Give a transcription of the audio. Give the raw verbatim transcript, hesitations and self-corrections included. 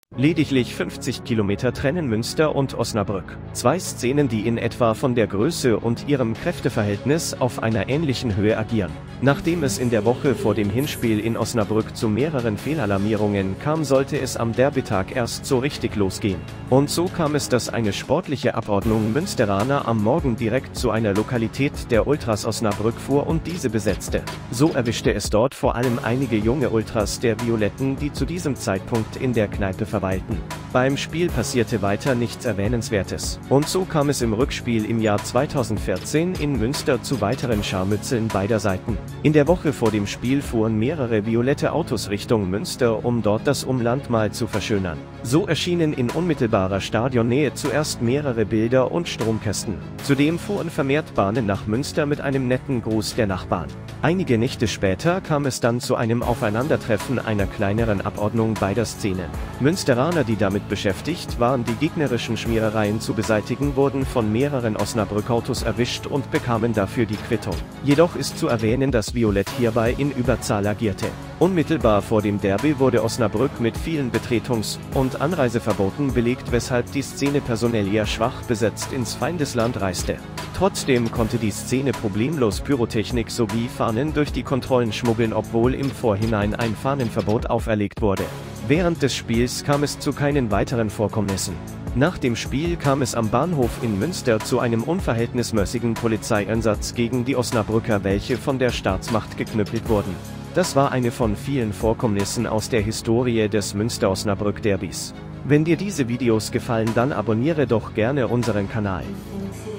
Lediglich fünfzig Kilometer trennen Münster und Osnabrück. Zwei Szenen, die in etwa von der Größe und ihrem Kräfteverhältnis auf einer ähnlichen Höhe agieren. Nachdem es in der Woche vor dem Hinspiel in Osnabrück zu mehreren Fehlalarmierungen kam, sollte es am Derbytag erst so richtig losgehen. Und so kam es, dass eine sportliche Abordnung Münsteraner am Morgen direkt zu einer Lokalität der Ultras Osnabrück fuhr und diese besetzte. So erwischte es dort vor allem einige junge Ultras der Violetten, die zu diesem Zeitpunkt in der Kneipe verweilten. Beim Spiel passierte weiter nichts Erwähnenswertes. Und so kam es im Rückspiel im Jahr zweitausendvierzehn in Münster zu weiteren Scharmützeln beider Seiten. In der Woche vor dem Spiel fuhren mehrere violette Autos Richtung Münster, um dort das Umland mal zu verschönern. So erschienen in unmittelbarer Stadionnähe zuerst mehrere Bilder und Stromkästen. Zudem fuhren vermehrt Bahnen nach Münster mit einem netten Gruß der Nachbarn. Einige Nächte später kam es dann zu einem Aufeinandertreffen einer kleineren Abordnung beider Szenen. Münsteraner, die damit beschäftigt waren, die gegnerischen Schmierereien zu beseitigen, wurden von mehreren Osnabrück-Autos erwischt und bekamen dafür die Quittung. Jedoch ist zu erwähnen, dass Violett hierbei in Überzahl agierte. Unmittelbar vor dem Derby wurde Osnabrück mit vielen Betretungs- und Anreiseverboten belegt, weshalb die Szene personell eher schwach besetzt ins Feindesland reiste. Trotzdem konnte die Szene problemlos Pyrotechnik sowie Fahnen durch die Kontrollen schmuggeln, obwohl im Vorhinein ein Fahnenverbot auferlegt wurde. Während des Spiels kam es zu keinen weiteren Vorkommnissen. Nach dem Spiel kam es am Bahnhof in Münster zu einem unverhältnismäßigen Polizeieinsatz gegen die Osnabrücker, welche von der Staatsmacht geknüppelt wurden. Das war eine von vielen Vorkommnissen aus der Historie des Münster-Osnabrück-Derbys. Wenn dir diese Videos gefallen, dann abonniere doch gerne unseren Kanal.